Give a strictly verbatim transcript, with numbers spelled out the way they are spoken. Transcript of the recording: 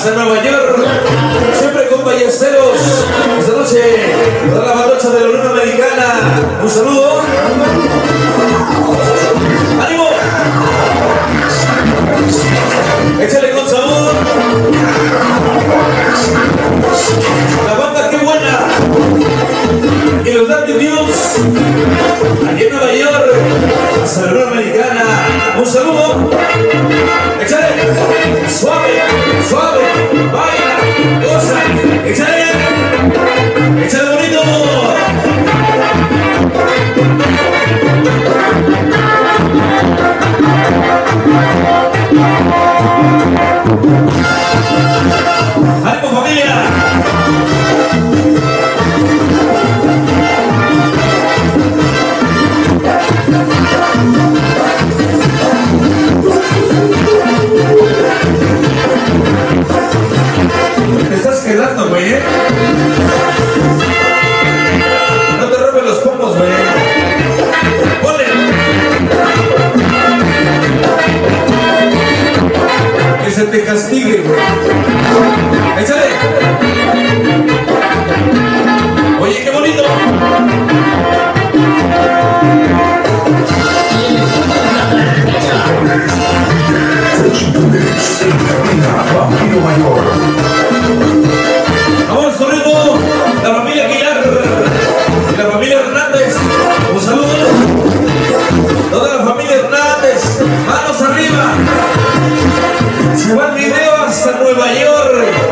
hasta Nueva York, siempre con Ballesteros. Esta noche, toda la bandocha de la Unión Americana. Un saludo. ¡Ánimo! Échale con sabor. La banda, qué buena. Y los Dandy News, aquí en Nueva York, hasta la Unión Americana. Un saludo. Échale. Suave, suave. Baila, goza. Échale. Échale bonito. ¡Ánimo, familia! Te estás quedando, güey, ¿eh? No te robes los pomos, güey. ¡Ponle! Que se te castigue, güey. ¡Échale! Oye, qué bonito. Vamos corriendo, la familia Aguilar y la familia Hernández. Un saludo. Toda la familia Hernández, manos arriba. Se va el video hasta Nueva York.